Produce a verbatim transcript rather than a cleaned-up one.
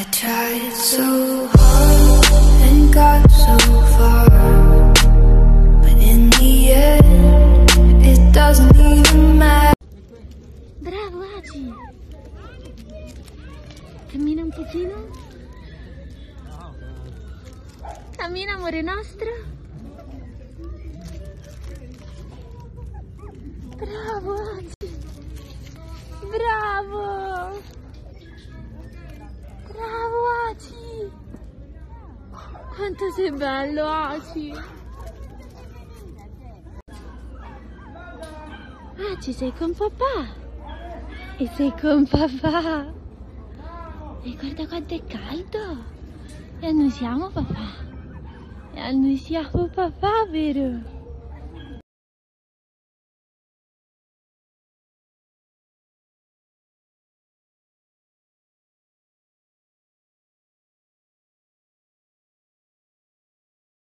tried so hard and got so far, but in the end it doesn't even matter. Bravo Aci! Cammina un pochino. Cammina, amore nostro. Bravo Aci! Bravo! Bravo Aci! Quanto sei bello Aci! Aci, sei con papà! E sei con papà! E guarda quanto è caldo! E annusiamo papà! E annusiamo papà, vero?